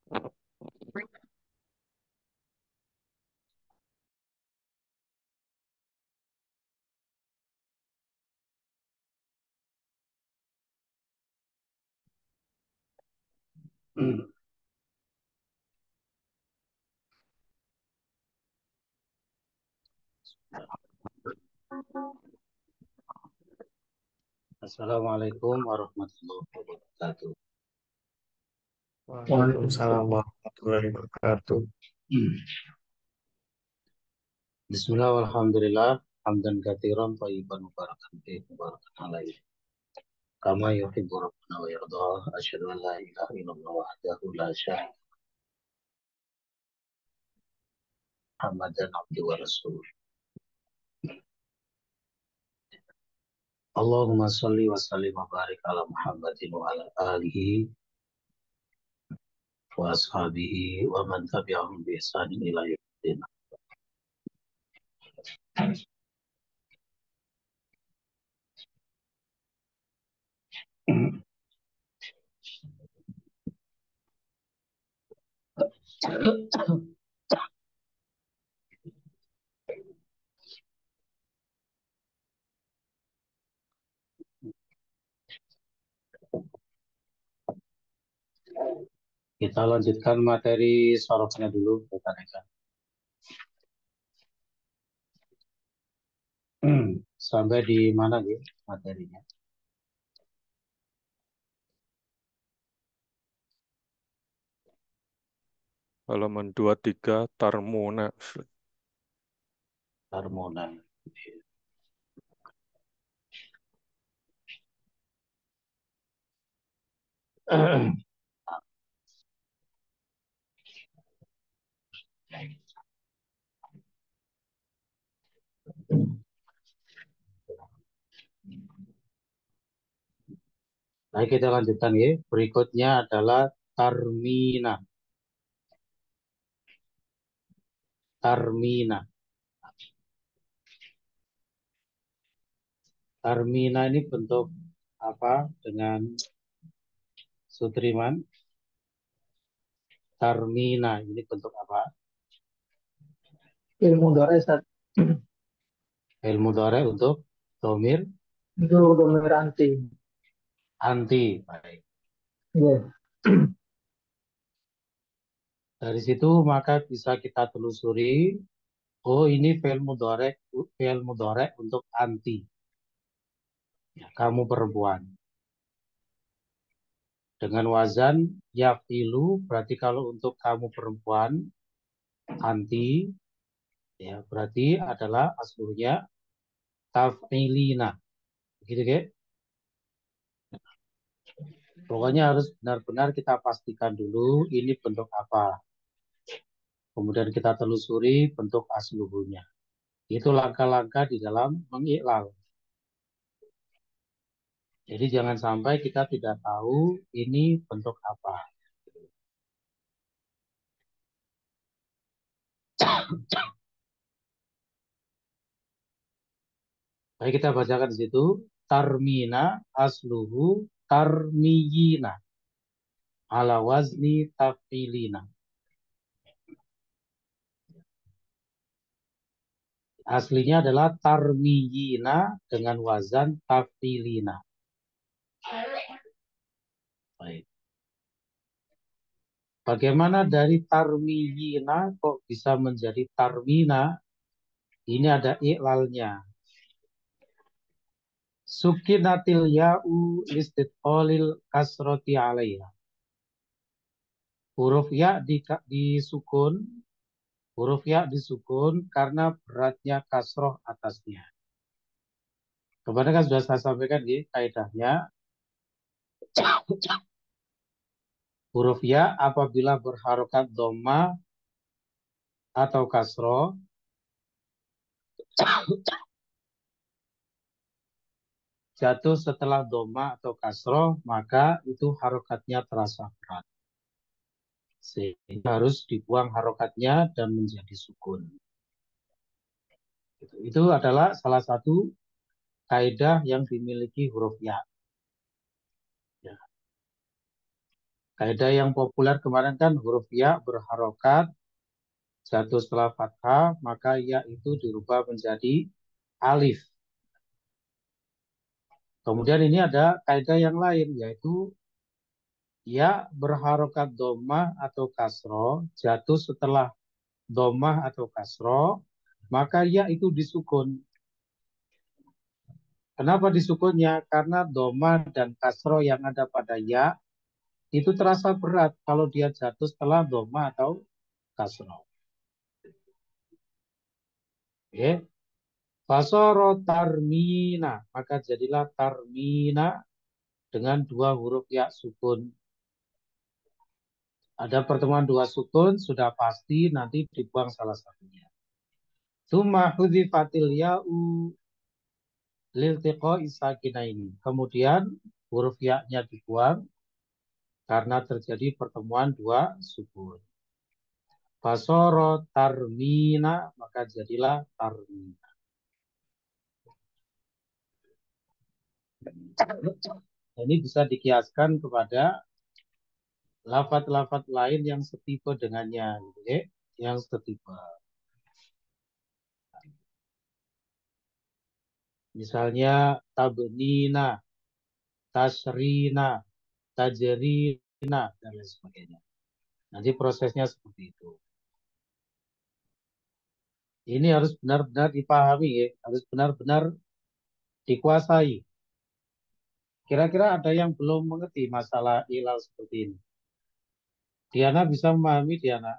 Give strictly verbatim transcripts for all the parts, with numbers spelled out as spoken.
Assalamualaikum warahmatullahi wabarakatuh. Waalaikumsalam warahmatullahi wabarakatuh. Bismillah walhamdulillah hamdan katsiran thayyiban mubarakan fihi mubarakan alaihi. Kama yuhibbu rabbuna wa yardah. Asyhadu an la ilaha illallah wahdahu la syarika lahu Muhammadan abduhu wa rasuluh. Allahumma shalli wa sallim wa barik ala Muhammadin wa ala alihi wa ashabihi wa man tabi'ahum bi ihsanin ila yaumil din. Kita lanjutkan materi sorofnya dulu, rekan-rekan. Sampai di mana gitu materinya? Halaman dua puluh tiga Tarmona. Tarmona. Nah, kita lanjutkan ya. Berikutnya adalah Tarmina. Tarmina. Tarmina ini bentuk apa dengan Sutriman? Tarmina ini bentuk apa? Ilmu dore Ustaz. Ilmu dore untuk domir? Itu domir anti. Anti. Baik. Iya. Dari situ maka bisa kita telusuri, oh ini fi'il mudhari, fi'il mudhari untuk anti. Ya, kamu perempuan. Dengan wazan yafilu, berarti kalau untuk kamu perempuan anti, ya berarti adalah aslunya taf'ilina. Begitu ya? Pokoknya harus benar-benar kita pastikan dulu ini bentuk apa. Kemudian kita telusuri bentuk asluhunya. Itu langkah-langkah di dalam mengiklal. Jadi jangan sampai kita tidak tahu ini bentuk apa. Baik, kita bacakan di situ. Tarmina asluhu tarmiyina. Ala wazni tafilina. Aslinya adalah tarmiyina dengan wazan tafilina. Baik. Bagaimana dari tarmiyina kok bisa menjadi tarmina? Ini ada iklalnya. Sukinatil ya'u listitqalil kasroti alaiha. Huruf ya di, disukun, huruf ya disukun karena beratnya kasroh atasnya. Kemarin kan sudah saya sampaikan di kaidahnya. Huruf ya apabila berharokat dhamma atau kasroh, jatuh setelah dhamma atau kasroh, maka itu harokatnya terasa berat. Sehingga harus dibuang harokatnya dan menjadi sukun. Itu adalah salah satu kaidah yang dimiliki huruf ya. Ya. Kaidah yang populer kemarin kan huruf ya berharokat, jatuh setelah fathah, maka ya itu dirubah menjadi alif. Kemudian ini ada kaidah yang lain, yaitu ya berharokat domah atau kasro, jatuh setelah domah atau kasro, maka ya itu disukun. Kenapa disukunnya? Karena domah dan kasro yang ada pada ya itu terasa berat kalau dia jatuh setelah domah atau kasro. Oke. Fasoro tarmina, maka jadilah tarmina dengan dua huruf ya sukun. Ada pertemuan dua sukun, sudah pasti nanti dibuang salah satunya. Tsumma hudhifatil ya'u liltiqa'i sakinaini. Kemudian huruf ya-nya dibuang karena terjadi pertemuan dua sukun. Fasoro tarmina, maka jadilah tarmina. Ini bisa dikiaskan kepada lafaz-lafaz lain yang setipe dengannya, gitu ya, yang setipe. Misalnya tabnina, tasrina, tajrina, dan lain sebagainya. Nanti prosesnya seperti itu. Ini harus benar-benar dipahami, ya, harus benar-benar dikuasai. Kira-kira ada yang belum mengerti masalah ilal seperti ini? Diana bisa memahami, Diana?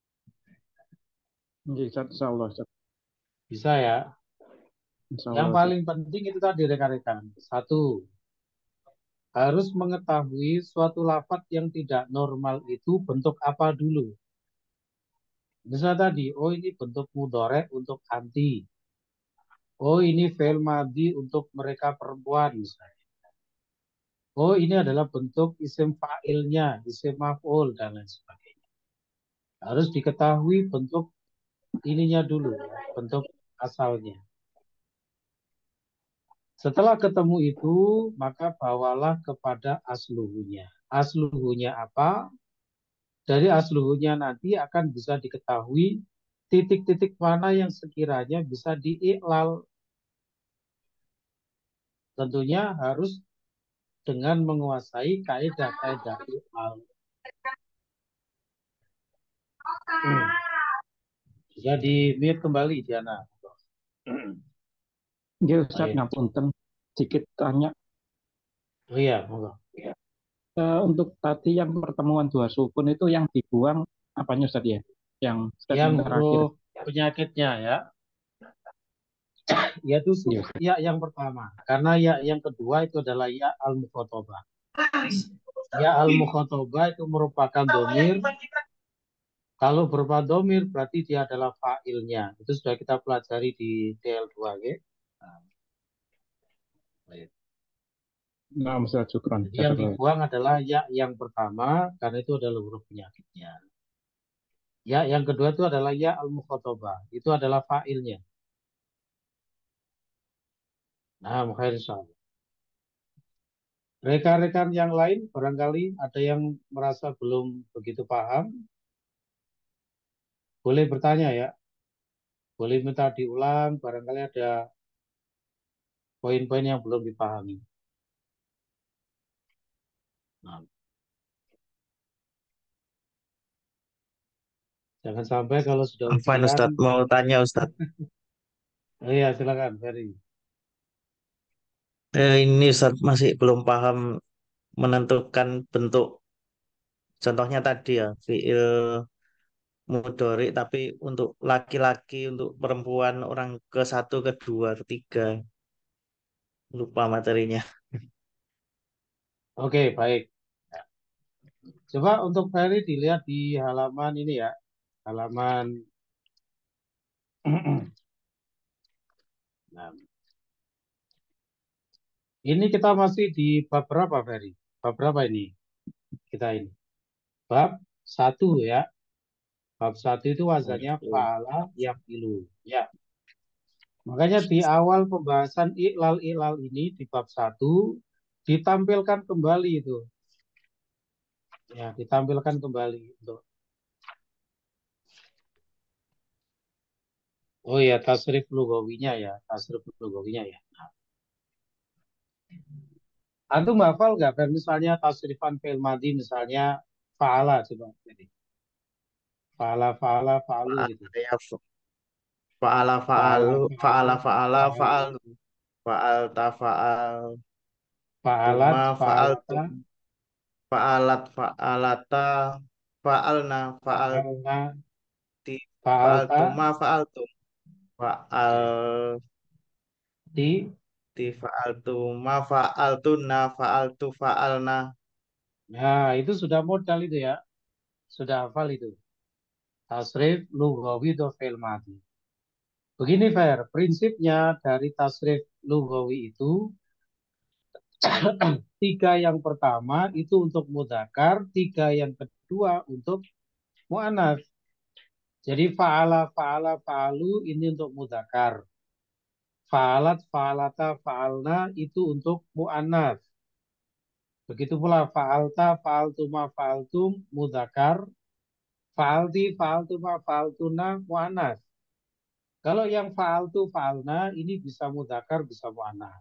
Insya Allah, Ustaz. Bisa ya? Insya Yang Allah, paling penting itu tadi rekan-rekan. Satu, harus mengetahui suatu lafaz yang tidak normal itu bentuk apa dulu. Misalnya tadi, oh ini bentuk mudhari untuk anti. Oh ini fi'il madhi untuk mereka perempuan misalnya. Oh ini adalah bentuk isim fa'ilnya, isim maf'ul dan lain sebagainya. Harus diketahui bentuk ininya dulu, ya, bentuk asalnya. Setelah ketemu itu, maka bawalah kepada asluhunya. Asluhunya apa? Dari asluhunya nanti akan bisa diketahui titik-titik mana yang sekiranya bisa diiklal. Tentunya harus dengan menguasai kaidah-kaidah iklal. Hmm. Bisa di-mute kembali, Diana. Ya, Ustaz, Baik. ngapunten. Sedikit tanya. Oh iya, monggo. Eh, untuk tadi yang pertemuan dua sukun itu yang dibuang apanya, Ustaz ya? Yang Yang statement terakhir. huruf penyakitnya ya, yaitu Iya, Ustaz. ya yang pertama. Karena ya yang kedua itu adalah ya al-mukhatabah. Ya al-mukhatabah itu merupakan domir. Kalau berupa domir berarti dia adalah fa'ilnya. Itu sudah kita pelajari di T L dua. Ya. Nah, Ustaz, syukran. Jadi yang dibuang adalah ya yang pertama karena itu adalah huruf penyakitnya. Ya yang kedua itu adalah ya al-mukhatabah. Itu adalah fa'ilnya. Nah, khair insyaallah. Rekan-rekan yang lain barangkali ada yang merasa belum begitu paham. Boleh bertanya ya. Boleh minta diulang, barangkali ada poin-poin yang belum dipahami. Nah, jangan sampai kalau sudah Afwan ujian. Ustadz, mau tanya Ustadz. Oh iya, silakan, Ferry. Eh, ini Ustadz masih belum paham menentukan bentuk. Contohnya tadi ya, fiil mudhari, tapi untuk laki-laki, untuk perempuan, orang ke satu, kedua, ketiga. Lupa materinya. Oke, baik. Coba untuk Ferry dilihat di halaman ini ya. Halaman nah, ini kita masih di bab berapa, Ferry? Bab berapa ini? Kita ini. Bab satu ya. Bab satu itu wazannya fa'ala yafilu. Ya. Makanya di awal pembahasan iklal-iklal ini di bab satu ditampilkan kembali itu. Ya, ditampilkan kembali untuk. Oh ya, tasrif lugawinya ya, tasrif lugawinya ya. Nah, antum hafal nggak? Kan misalnya tasrifan fi'il madhi misalnya fa'ala coba. Jadi fa'ala fa'ala fa'alu gitu. Ya, fa'ala Fa'ala fa'alu, fa'ala fa'ala fa'ala fa'alu. fa'alu, fa'al ta fa'al, Fa'alat tuma fa'alata fa'altum, fa'alat fa'alata, fa'alna fa'al fa'alna ti fa'alta fa'altuma fa'altum, fa'al ya. Di ti fa'altuma fa'altunna fa'altu fa'alna. Nah, itu sudah modal itu ya. Sudah hafal itu. Tasrif lughawi do fi'il madhi. Begini Fer, prinsipnya dari tasrif lughawi itu tiga yang pertama itu untuk mudzakkar, tiga yang kedua untuk mu'anats. Jadi fa'ala fa'ala fa'alu ini untuk mudzakkar. Fa'alat fa'alata fa'alna itu untuk mu'anats. Begitu pula fa'alta fa'altuma fa'altum mudzakkar. Fa'alti, fa'altuma, fa'altuna, mu'annas. Kalau yang fa'altu, fa'alna, ini bisa mudzakkar, bisa mu'annas.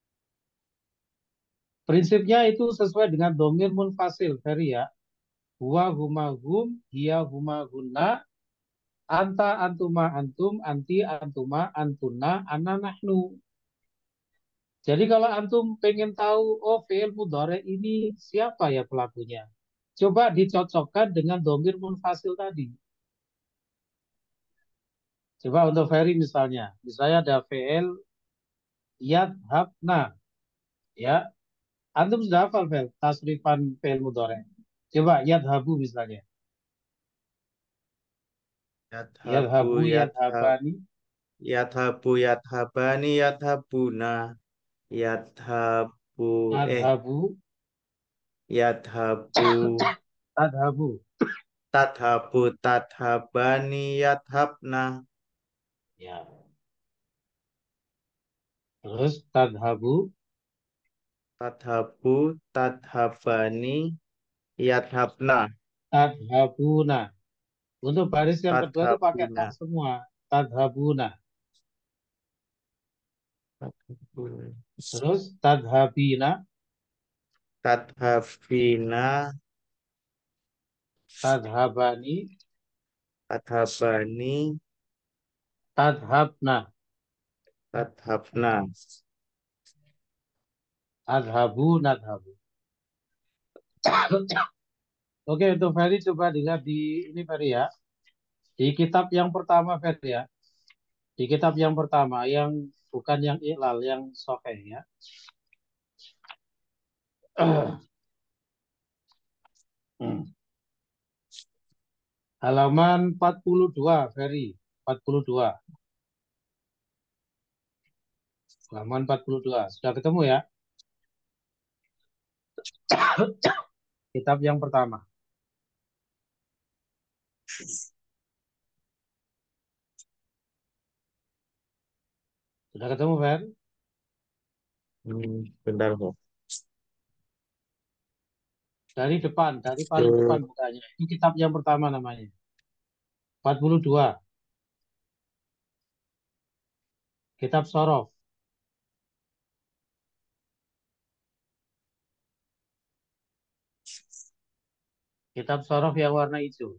Prinsipnya itu sesuai dengan domir munfasil, Ferry ya. Huwa, huma, hum, hiya, huma, hunna, anta, antuma, antum, anti, antuma, antuna, ana, nahnu. Jadi kalau antum pengen tahu, oh fi'il mudhari ini siapa ya pelakunya? Coba dicocokkan dengan domir munfasil tadi. Coba untuk Ferry misalnya. Misalnya ada fi'il yadhabna. Ya, antum sudah hafal Fel, tasrifan fi'il mudhari. Coba yadhabu misalnya. Yadhabu Yadhabu, yadhab yadhabani, yadhabu yadhabani yadhabuna yadhabu eh tadhabu, yadhabu tadhabu. tadhabu tadhabani yadhabna Ya. Terus tadhabu, tadhabu tadhabani yadhabna tadhabuna. Untuk baris yang kedua itu pakai tadhabuna tak semua. Tadhabuna. tadhabuna Terus tadhabina, tadhabina tadhabani, tadhabani tadhabna, tadhabna. tadhabu, nadhabu. Oke, untuk Ferry coba dilihat di ini Ferry ya. Di kitab yang pertama Ferry ya. Di kitab yang pertama yang bukan yang iklal, yang sahih ya. Halaman empat puluh dua, Ferry. empat puluh dua. Halaman empat puluh dua. Sudah ketemu ya? Kitab yang pertama. Sudah ketemu, Fer? Hmm, bentar kok. Dari depan, dari paling depan bukanya. Itu kitab yang pertama namanya. empat puluh dua. Kitab Sorof. Kitab Sorof yang warna hijau.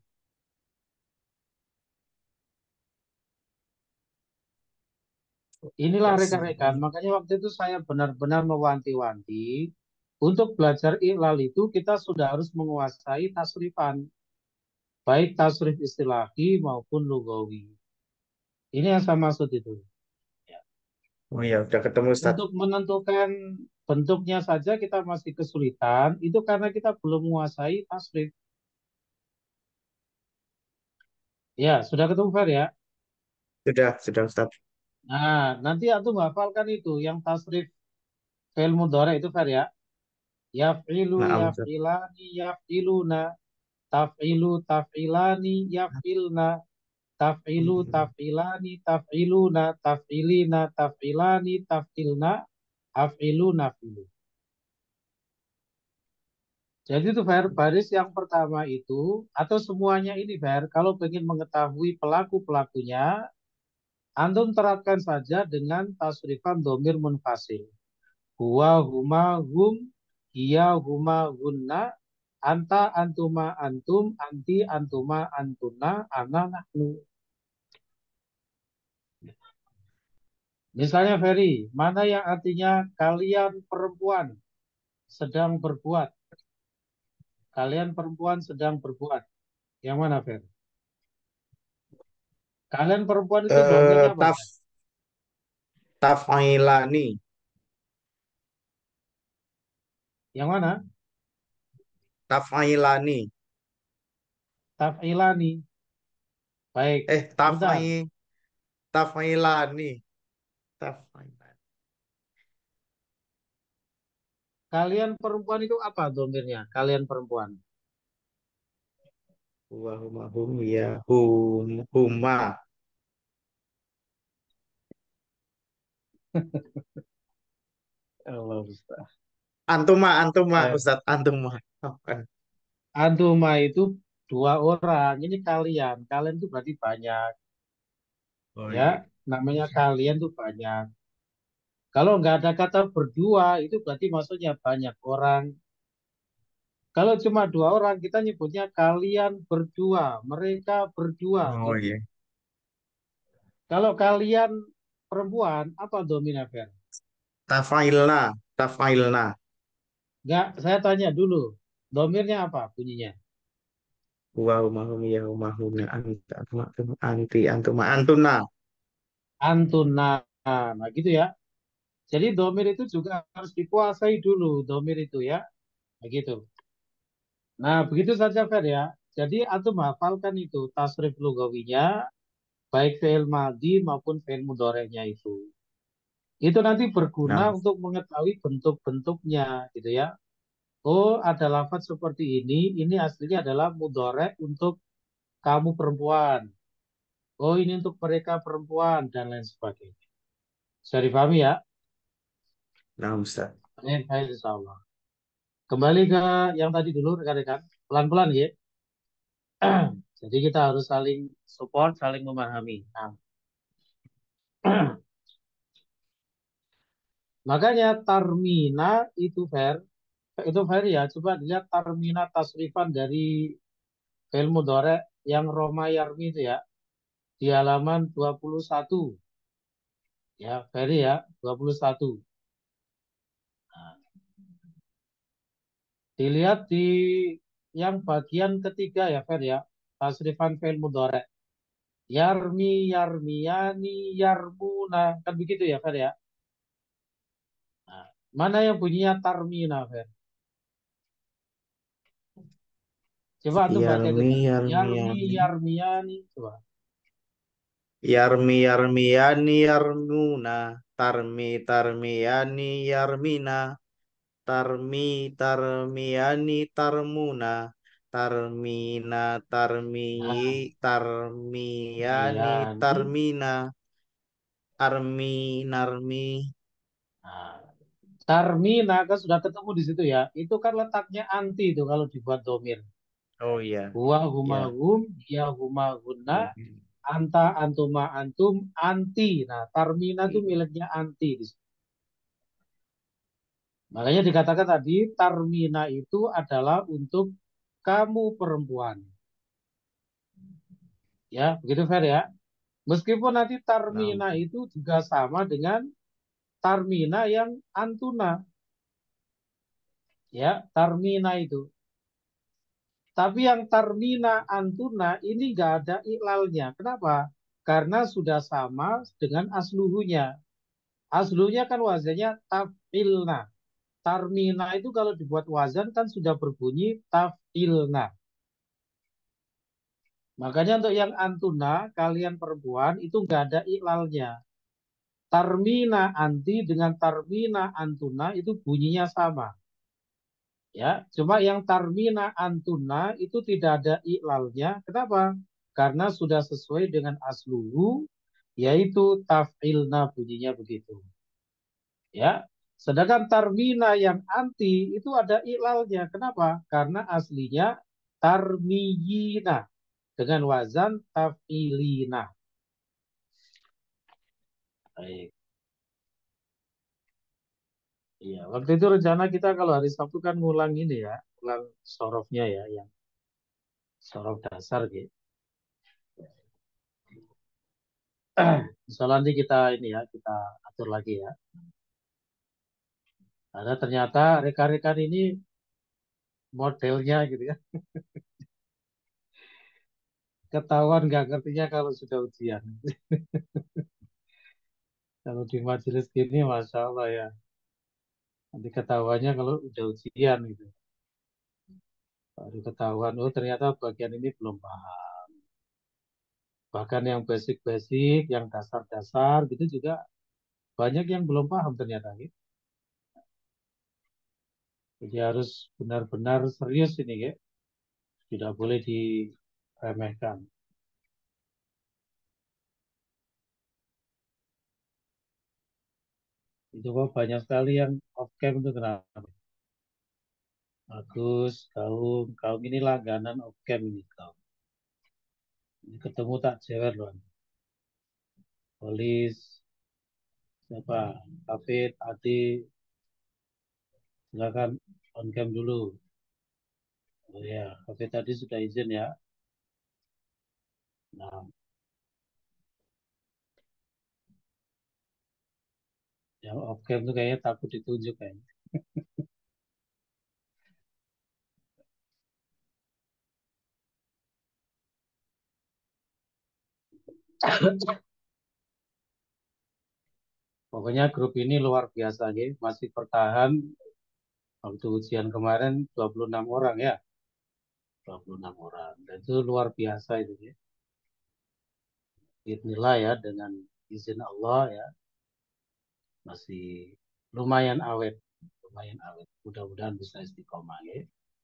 Inilah rekan-rekan, makanya waktu itu saya benar-benar mewanti-wanti. Untuk belajar iklal itu kita sudah harus menguasai tasrifan. Baik tasrif istilahi maupun lugawi. Ini yang saya maksud itu. Ya. Oh ya, udah ketemu Ustaz. Untuk menentukan bentuknya saja kita masih kesulitan, itu karena kita belum menguasai tasrif. Ya, sudah ketemu Fer ya? Sudah, sudah Ustaz. Nah, nanti antum hafalkan itu, yang tasrif fi'il mudhari itu Fer ya. Yaf'ilu, Naam Ustaz. yaf'ilani, yaf'iluna, taf'ilu, taf'ilani, yaf'ilna, taf'ilu, taf'ilani, taf'iluna, taf'ilina, taf'ilani, taf'ilna, af'ilu, naf'ilu. Jadi itu Fer, baris yang pertama itu, atau semuanya ini Fer, kalau ingin mengetahui pelaku-pelakunya, antum terapkan saja dengan tasrifan domir munfasil. Huwa, huma, hum, hiya, huma, hunna, anta, antuma, antum, anti, antuma, antuna, ana, nahnu. Misalnya Ferry, mana yang artinya kalian perempuan sedang berbuat? Kalian perempuan sedang berbuat. Yang mana Ferry? Kalian perempuan itu Eh, domirnya apa taf Fer? Taf'ilani. Yang mana? Taf'ilani. Taf'ilani. Baik, Eh, sebentar. taf'i Taf'ilani. Taf'ilani. Kalian perempuan itu apa domirnya? Kalian perempuan. Huwa, huma, hum, ya, hum, huma. Allah Ustaz. Antuma, antuma, Eh, Ustaz, antuma. Apa? Antuma itu dua orang. Ini kalian. Kalian itu berarti banyak. Oh Ya, iya. namanya kalian tuh banyak. Kalau nggak ada kata berdua, itu berarti maksudnya banyak orang. Kalau cuma dua orang, kita nyebutnya kalian berdua, mereka berdua, Oh gitu. iya. Kalau kalian perempuan, apa dominan Fer? Tafailna, tafailna. Nggak, saya tanya dulu. Domirnya apa bunyinya? Huwa, huma, hum, ya, huma, huna, anta, antuma, antuma, anti, antuma, antuna. Antuna. Nah, gitu ya. Jadi domir itu juga harus dikuasai dulu, domir itu ya. Begitu. Nah, begitu saja Fer ya. Jadi antum hafalkan itu tasrif lugawinya, baik fi'il madhi maupun fi'il mudhari'nya itu. Itu nanti berguna Nah, untuk mengetahui bentuk-bentuknya gitu ya. Oh, ada lafaz seperti ini, ini aslinya adalah mudhari' untuk kamu perempuan. Oh, ini untuk mereka perempuan dan lain sebagainya. Bisa dipahami ya? nah Ustaz. Baik, baik, insya Allah. Kembali ke yang tadi dulu rekan-rekan. Pelan-pelan ya. Jadi kita harus saling support, saling memahami. Nah, makanya tarmina itu fair, itu fair ya. Coba dilihat tarmina tasrifan dari fi'il mudhari yang Roma Yarmi itu ya. Di halaman dua puluh satu. Ya, fair ya, dua puluh satu. Nah, dilihat di yang bagian ketiga ya, fair ya. Tasrifan fi'il mudhari. Yarmi, yarmiyani, yarmuna. Kan begitu ya, fair ya. Nah, mana yang bunyinya tarmina, fair? Coba antum baca Yarmi, coba. yarmi, Yarmi, yarmi. yarmiyani. Coba. Yarmi, yarmiyani, yarmuna. Tarmi, tarmiyani, yarmina. Tarmi, tarmiyani, tarmuna. Tarmina, tarmi, Nah, tarmiyani, miyani. tarmina. Armi, narmi. Nah, tarmina kan sudah ketemu di situ ya. Itu kan letaknya anti itu kalau dibuat domir. Oh iya, Huwa huma ya. hum, dia huma guna, anta antuma antum, anti. Nah, tarmina itu miliknya anti di situ. Makanya dikatakan tadi tarmina itu adalah untuk kamu perempuan. Ya, begitu Fer ya. Meskipun nanti Nah, tarmina itu juga sama dengan tarmina yang antuna. Ya, tarmina itu. Tapi yang tarmina antuna ini nggak ada iklalnya. Kenapa? Karena sudah sama dengan asluhunya. Aslunya kan wazannya tafilna. Tarmina itu kalau dibuat wazan kan sudah berbunyi tafilna. Makanya untuk yang antuna, kalian perempuan itu nggak ada iklalnya. Tarmina anti dengan tarmina antuna itu bunyinya sama. Ya, cuma yang tarmina antuna itu tidak ada iklalnya. Kenapa? Karena sudah sesuai dengan asluhu, yaitu taf'ilna bunyinya begitu. Ya, Sedangkan tarmina yang anti itu ada ilalnya. Kenapa? Karena aslinya tarmiyina dengan wazan taf'ilina. Baik. Iya, waktu itu rencana kita kalau hari Sabtu kan ngulang ini ya, ngulang sorofnya ya, yang sorof dasar gitu. Misalnya nanti kita ini ya, kita atur lagi ya. Karena ternyata rekan-rekan ini modelnya gitu ya, ketahuan nggak ngertinya kalau sudah ujian. Kalau di majelis gini, Masya Allah ya, nanti ketahuannya kalau udah ujian gitu. Baru ketahuan, oh ternyata bagian ini belum paham. Bahkan yang basic-basic, yang dasar-dasar gitu juga banyak yang belum paham ternyata gitu. Jadi harus benar-benar serius ini ya, tidak boleh diremehkan. Itu kok banyak sekali yang off cam itu kenapa? Bagus, kaum, kaum ini langganan off cam ini kaum. Ini ketemu tak jewer loh. Polis, siapa? Hafid, Adi, silakan on cam dulu. Oh ya, Hafid tadi sudah izin ya. Nah, yang off cam itu kayaknya takut ditunjuk kayaknya. Pokoknya grup ini luar biasa ya, masih bertahan waktu ujian kemarin dua puluh enam orang ya. dua puluh enam orang. Dan itu luar biasa itu ya. Bismillah ya, dengan izin Allah ya, masih lumayan awet. Lumayan awet. Mudah-mudahan bisa istiqomah ya.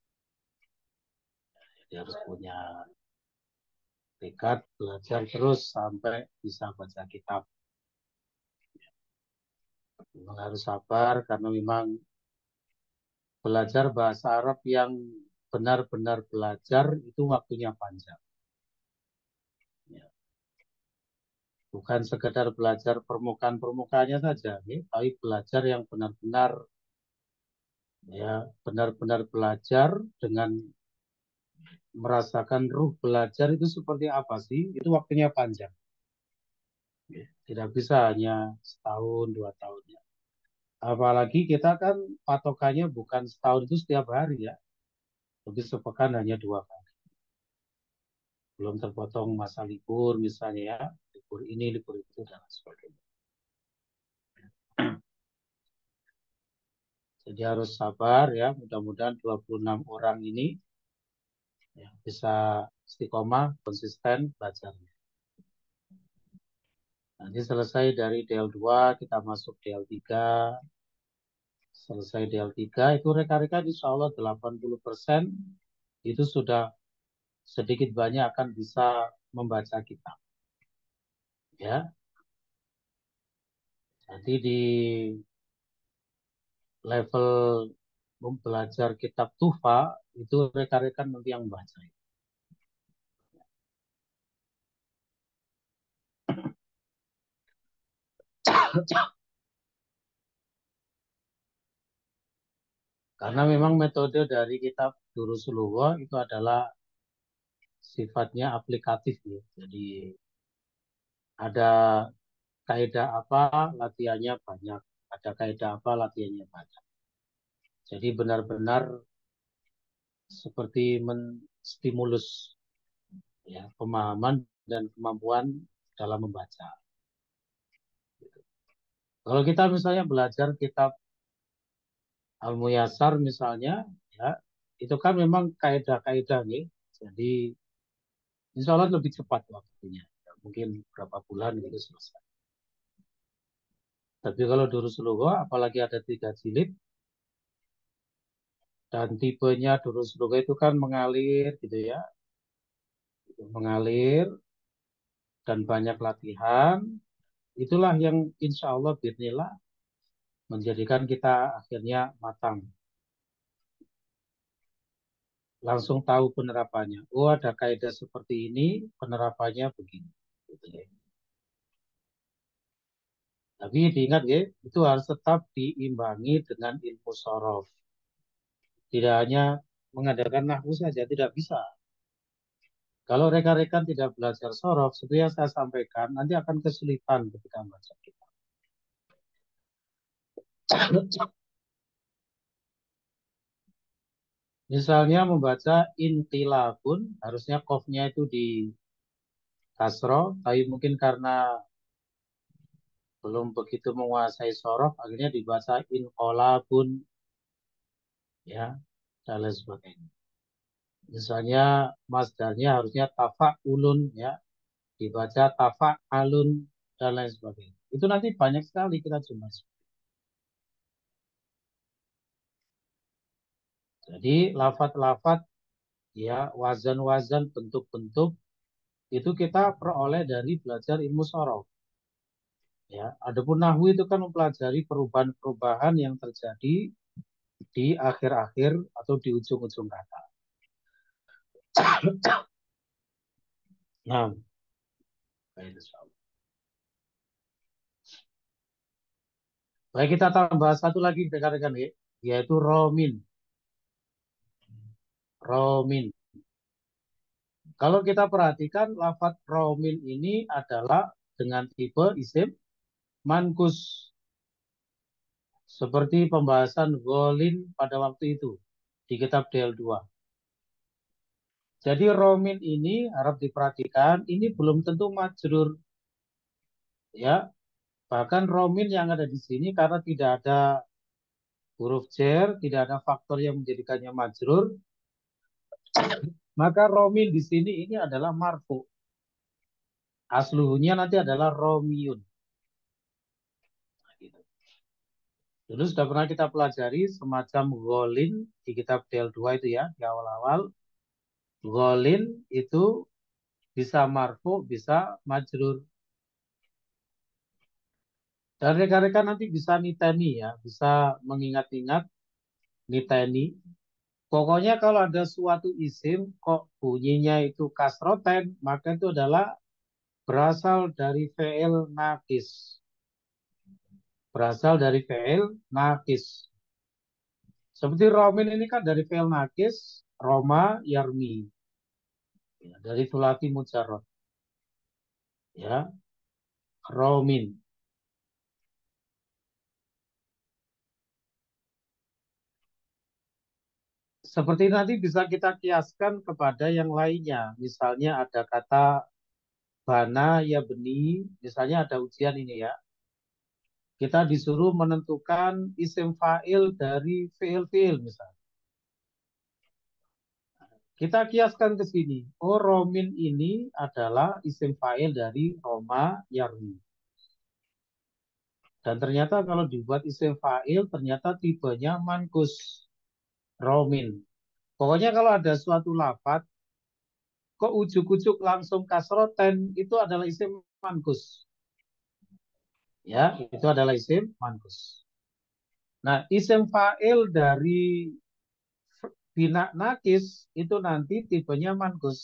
Jadi harus punya tekad belajar terus sampai bisa baca kitab. Memang harus sabar karena memang belajar bahasa Arab yang benar-benar belajar itu waktunya panjang. Ya. Bukan sekedar belajar permukaan-permukaannya saja, ya, tapi belajar yang benar-benar ya benar-benar belajar dengan merasakan ruh belajar itu seperti apa sih? Itu waktunya panjang. Ya. Tidak bisa hanya setahun, dua tahun ya. Apalagi kita kan patokannya bukan setahun itu setiap hari ya. Tapi sepekan hanya dua kali. Belum terpotong masa libur misalnya ya. Libur ini, libur itu, dan sebagainya. Jadi harus sabar ya. Mudah-mudahan dua puluh enam orang ini ya, bisa istiqomah, konsisten belajarnya. Nanti selesai dari D L dua, kita masuk D L tiga. Selesai D L tiga, itu rekan-rekan insya Allah delapan puluh persen itu sudah sedikit banyak akan bisa membaca kitab. Ya, nanti di level belajar kitab Tufa, itu rekan-rekan nanti yang baca. Karena memang metode dari kitab Durusul Lughah itu adalah sifatnya aplikatif ya. Jadi ada kaidah apa latihannya banyak, ada kaidah apa latihannya banyak. Jadi benar-benar seperti menstimulus ya pemahaman dan kemampuan dalam membaca. Kalau kita misalnya belajar kitab Al-Muyassar misalnya, ya itu kan memang kaidah-kaidah nih. Jadi insya Allah lebih cepat waktunya. Ya, mungkin berapa bulan gitu selesai. Tapi kalau Durusul Lughah, apalagi ada tiga jilid, dan tipenya Durusul Lughah itu kan mengalir gitu ya. Mengalir dan banyak latihan. Itulah yang insya Allah bismillah menjadikan kita akhirnya matang. Langsung tahu penerapannya. Oh, ada kaidah seperti ini, penerapannya begini. Gitu ya. Tapi diingat ya, itu harus tetap diimbangi dengan ilmu sorof. Tidak hanya mengadakan nahwu saja, tidak bisa. Kalau rekan-rekan tidak belajar sorof, seperti yang saya sampaikan, nanti akan kesulitan ketika membaca kita. Misalnya membaca intilabun, harusnya qofnya itu di kasro, tapi mungkin karena belum begitu menguasai sorof, akhirnya dibaca inqolabun, ya, dan lain sebagainya. Misalnya masdarnya harusnya tafa'ulun, ya, dibaca tafa'alun, dan lain sebagainya. Itu nanti banyak sekali kita cuma. Jadi lafat-lafat, ya, wazan-wazan, bentuk-bentuk, itu kita peroleh dari belajar ilmu sorof. Ya, adapun nahwu itu kan mempelajari perubahan-perubahan yang terjadi di akhir-akhir atau di ujung-ujung kata. Nah, baik, kita tambah satu lagi rekan-rekan ya, yaitu romin. Romin. Kalau kita perhatikan lafaz romin ini adalah dengan tipe isim mankus. Seperti pembahasan golin pada waktu itu di kitab D L dua. Jadi romin ini harap diperhatikan, ini belum tentu majrur. Ya, bahkan romin yang ada di sini karena tidak ada huruf jar, tidak ada faktor yang menjadikannya majrur, maka romin di sini ini adalah marfu. Aslunya nanti adalah romiyun. Nah, gitu. Dulu sudah pernah kita pelajari semacam golin di kitab D L dua itu ya, di awal-awal. Golin itu bisa marfu, bisa majrur. Dan rekan-rekan nanti bisa niteni ya, bisa mengingat-ingat, niteni. Pokoknya kalau ada suatu isim kok bunyinya itu kasroten, maka itu adalah berasal dari fi'il nakis. Berasal dari fi'il nakis. Seperti romin ini kan dari fi'il nakis, roma yarmi. Ya, dari sulati mujarrad. Ya, romin. Seperti nanti bisa kita kiaskan kepada yang lainnya. Misalnya ada kata bana ya beni, misalnya ada ujian ini ya. Kita disuruh menentukan isim fa'il dari fi'il-fi'il misalnya. Kita kiaskan ke sini. Oh, romin ini adalah isim fa'il dari roma yarmi. Dan ternyata kalau dibuat isim fa'il, ternyata tipenya mankus. Romin. Pokoknya kalau ada suatu lafaz kok ujuk-ujuk langsung kasroten, itu adalah isim mankus. Ya, itu adalah isim mankus. Nah, isim fa'il dari bina nakis itu nanti tipenya mankus.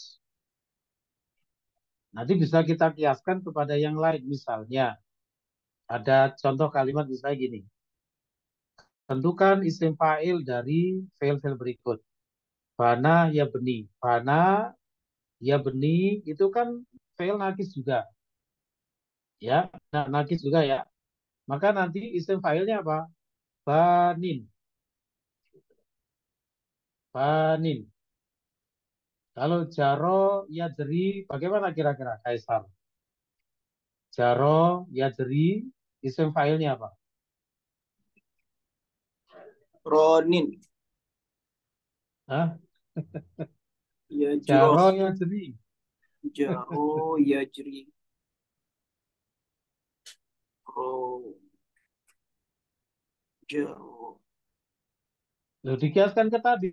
Nanti bisa kita kiaskan kepada yang lain. Misalnya, ada contoh kalimat misalnya gini. Tentukan isim fa'il dari fi'il-fi'il berikut. Bana ya beni. Bana ya beni itu kan fi'il nakis juga. Ya, nah, nakis juga ya. Maka nanti isim fa'ilnya apa? Banin. Banin. Kalau jaro ya jeri, bagaimana kira-kira Kaisar? Jaro ya jeri, isim fa'ilnya apa? Ronin. Hah? Ya Jaro jiro. ya jeri. Jaro ya jeri. Ro. Jaro. Loh, dikiaskan ke tadi.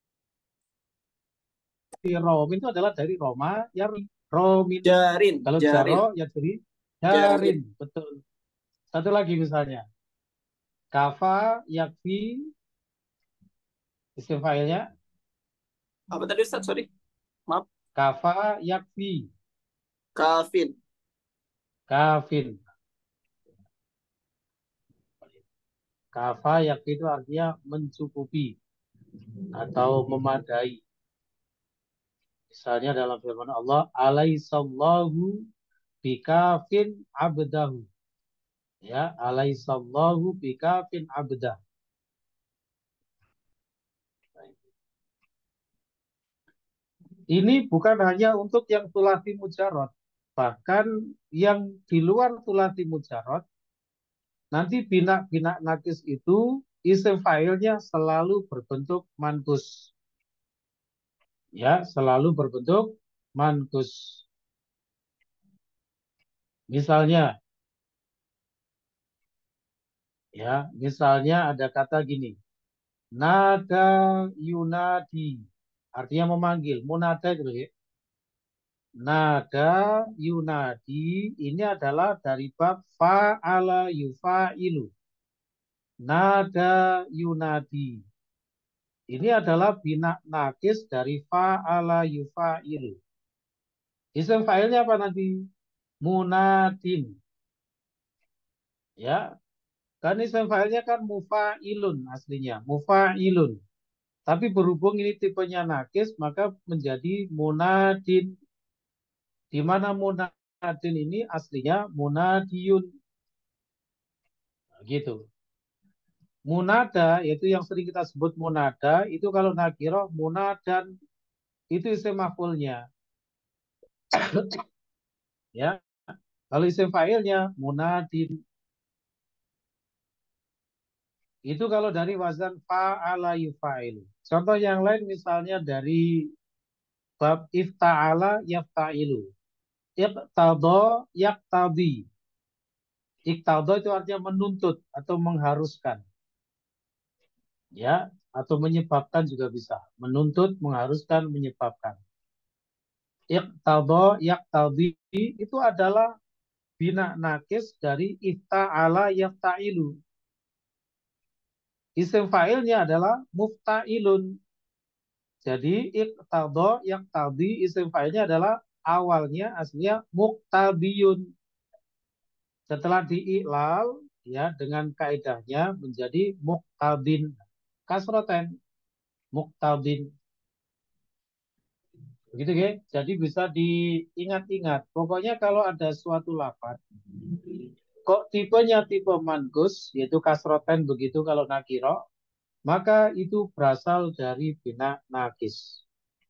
Romin itu adalah dari Roma ya Romin. Jarin. Kalau Jarin. jaro ya jeri. Jarin. Jarin. Betul. Satu lagi misalnya. Kafa, yakfi, isim fa'ilnya. Apa tadi Ustaz? Sorry. Maaf. Kafa, yakfi, Kafin. kafin. Kafa, yakfi itu artinya mencukupi atau memadai. Misalnya dalam firman Allah, alaihissallahu bikafin abdahu. Ya, alaihissallahu bikafin abdah. Ini bukan hanya untuk yang thulathi mujarrad, bahkan yang di luar thulathi mujarrad, nanti bina-bina nakis itu isim fa'ilnya selalu berbentuk mankus. Ya, selalu berbentuk mankus. Misalnya, ya, misalnya ada kata gini, nada yunadi, artinya memanggil, munada itu ya. Nada yunadi ini adalah dari bab fa'ala yufa'ilu. Nada yunadi. Ini adalah bina nakis dari fa'ala yufa'ilu. Isim fa'ilnya apa nanti? Munadin. Ya, kan isim fa'ilnya kan mufa'ilun aslinya, mufa'ilun. Tapi berhubung ini tipenya nakis, maka menjadi munadin. Di mana munadin ini aslinya munadiyun. Nah, gitu. Munada, yaitu yang sering kita sebut munada, itu kalau nakiroh, munadan, itu isim maf'ulnya. Ya, kalau isim fa'ilnya munadin. Itu kalau dari wazan fa'ala yufa'il. Contoh yang lain misalnya dari bab ifta'ala yafta'ilu. Iqtadha yaqtadi. Iqtadha itu artinya menuntut atau mengharuskan. Ya, atau menyebabkan juga bisa. Menuntut, mengharuskan, menyebabkan. Iqtadha yaqtadi itu adalah bina nakis dari ifta'ala yafta'ilu. Isim fa'ilnya adalah mufta'ilun. Jadi iqtadha yaqtadi isim fa'ilnya adalah awalnya aslinya muqtadiyun. Setelah diiklal ya dengan kaidahnya menjadi muqtadin. Kasroten muqtadin. Begitu ya. Jadi bisa diingat-ingat. Pokoknya kalau ada suatu lafaz kok tipenya tipe mankus yaitu kasroten begitu kalau nakiro, maka itu berasal dari bina nakis.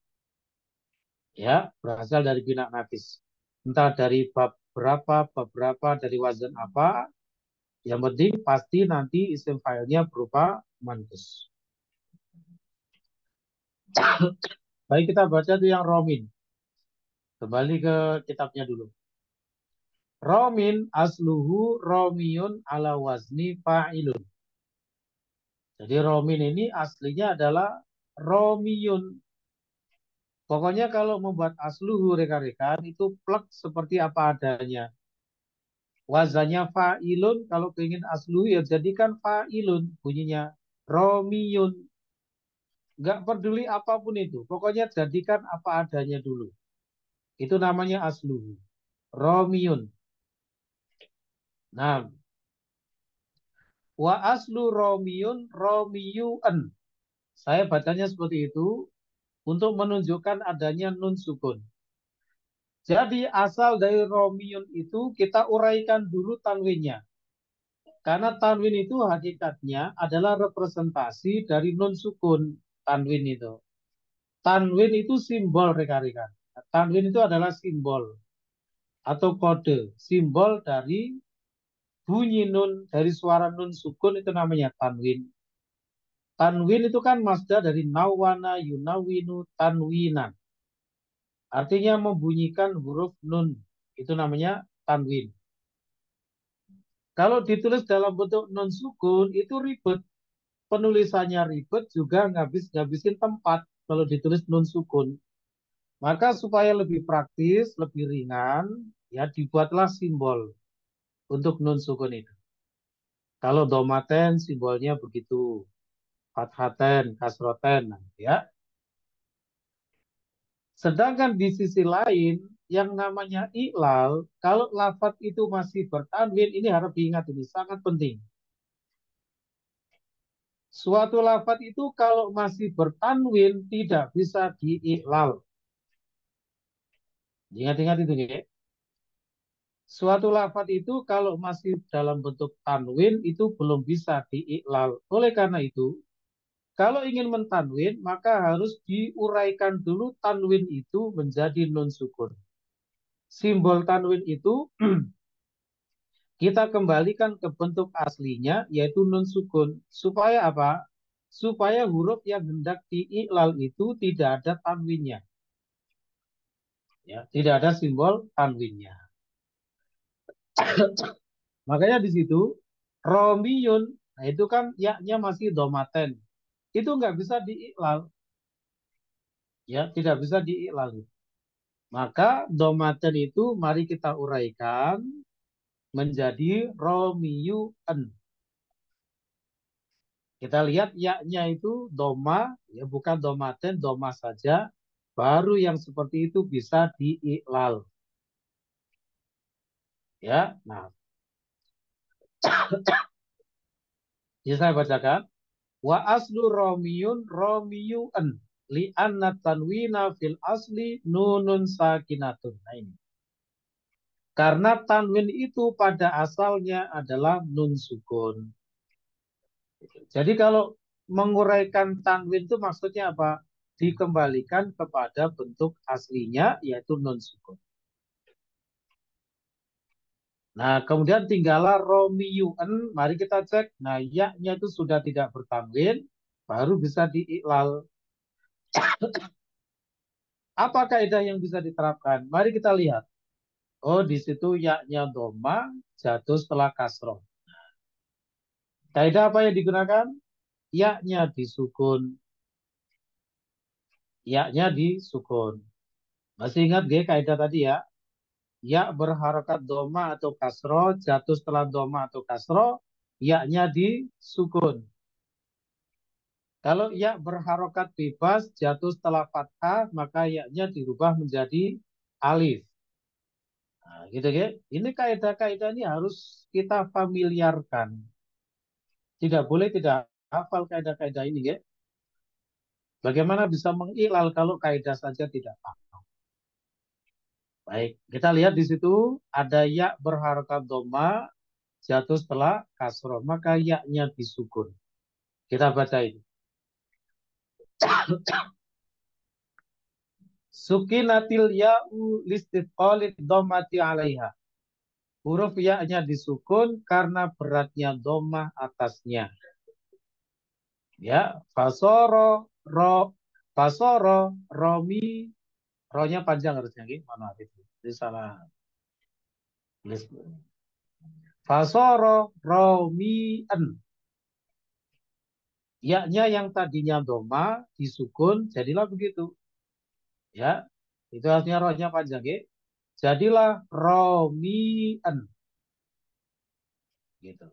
Ya, berasal dari bina nakis. Entah dari bab berapa, bab berapa, dari wazan apa, yang penting pasti nanti isim fa'ilnya berupa mankus. Baik, kita baca itu yang romin. Kembali ke kitabnya dulu. Romin asluhu romiyun ala wazni fa'ilun. Jadi romin ini aslinya adalah romiyun. Pokoknya kalau membuat asluhu rekan-rekan itu plek seperti apa adanya. Wazannya fa'ilun, kalau ingin asluhu ya jadikan fa'ilun bunyinya. Romiyun. Nggak peduli apapun itu. Pokoknya jadikan apa adanya dulu. Itu namanya asluhu. Romiyun. Nah. Wa aslu romiyun romiyun. Saya bacanya seperti itu untuk menunjukkan adanya nun sukun. Jadi asal dari romiyun itu kita uraikan dulu tanwinnya. Karena tanwin itu hakikatnya adalah representasi dari nun sukun. Tanwin itu. Tanwin itu simbol rekan-rekan. Tanwin itu adalah simbol atau kode. Simbol dari bunyi nun, dari suara nun sukun itu namanya tanwin. Tanwin itu kan masdar dari nawana yunawinu tanwinan. Artinya membunyikan huruf nun. Itu namanya tanwin. Kalau ditulis dalam bentuk nun sukun itu ribet. Penulisannya ribet juga ngabis-ngabisin tempat kalau ditulis nun sukun. Maka supaya lebih praktis, lebih ringan, ya dibuatlah simbol untuk nun sukun itu. Kalau domaten simbolnya begitu. Fathaten, kasroten. Ya. Sedangkan di sisi lain, yang namanya iklal, kalau lafadz itu masih bertanwin, ini harap diingat, ini sangat penting. Suatu lafadz itu kalau masih bertanwin, tidak bisa diiklal. Ingat-ingat itu ya. Suatu lafadz itu kalau masih dalam bentuk tanwin, itu belum bisa diiklal. Oleh karena itu, kalau ingin mentanwin, maka harus diuraikan dulu tanwin itu menjadi nun sukun. Simbol tanwin itu kita kembalikan ke bentuk aslinya, yaitu nun sukun. Supaya apa? Supaya huruf yang hendak diiklal itu tidak ada tanwinnya. Ya, tidak ada simbol tanwinnya. Makanya di situ, romiyun, nah itu kan yaknya masih domaten. Itu nggak bisa diiklal. Ya, tidak bisa diiklal. Maka domaten itu mari kita uraikan menjadi romiyun. Kita lihat yaknya itu doma, ya bukan domaten, doma saja. Baru yang seperti itu bisa diiklal. Ya, nah. Jadi saya bacakan. Wa aslu romiyun romiyun. Li'anna tanwina fil asli nunun sakinatun. Nah ini. Karena tanwin itu pada asalnya adalah nun sukun. Jadi kalau menguraikan tanwin itu maksudnya apa? Dikembalikan kepada bentuk aslinya yaitu nun sukun. Nah, kemudian tinggallah romiyun. Mari kita cek. Nah, ya-nya itu sudah tidak bertanwin, baru bisa diiklal. Apa kaidah yang bisa diterapkan? Mari kita lihat. Oh, di situ ya-nya doma jatuh setelah kasroh. Kaidah apa yang digunakan? Ya-nya disukun. Ya-nya disukun. Masih ingat G kaidah tadi ya? Ya berharokat doma atau kasro, jatuh setelah doma atau kasro, ya-nya disukun. Kalau ya berharokat bebas, jatuh setelah fathah, maka ya-nya dirubah menjadi alif. Nah, gitu ya. Ini kaidah-kaidah ini harus kita familiarkan. Tidak boleh tidak hafal kaidah-kaidah ini ya. Bagaimana bisa mengilal kalau kaidah saja tidak paham. Baik, kita lihat di situ ada ya berharokat doma, jatuh setelah kasroh, maka ya-nya disukun. Kita baca ini. Sukinatil ya'u listifqalit domati alaiha. Huruf ya-nya disukun karena beratnya domah atasnya. Ya, fasoro, ro, fasoro, romi, ro-nya panjang harusnya. Mana itu? Ini salah. Fasoro, romi'en. Ya-nya yang tadinya doma disukun, jadilah begitu. Ya, itu artinya rohnya panjang. Ya. Jadilah romi'en. Gitu.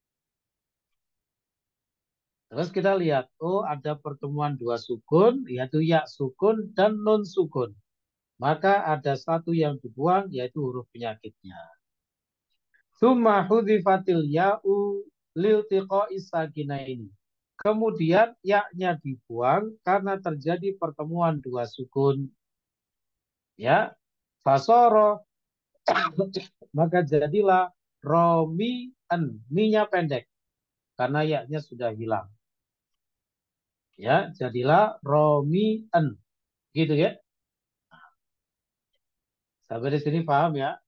Terus kita lihat, oh ada pertemuan dua sukun, yaitu ya sukun dan non sukun. Maka ada satu yang dibuang, yaitu huruf penyakitnya. Tsumma hudhifatil ya'u liltiqa'is sakinaini. Kemudian ya-nya dibuang karena terjadi pertemuan dua sukun. Ya, fasoro, maka jadilah romi'an, mi-nya pendek karena ya-nya sudah hilang. Ya, jadilah romi'an. Gitu ya. Sampai di sini paham ya?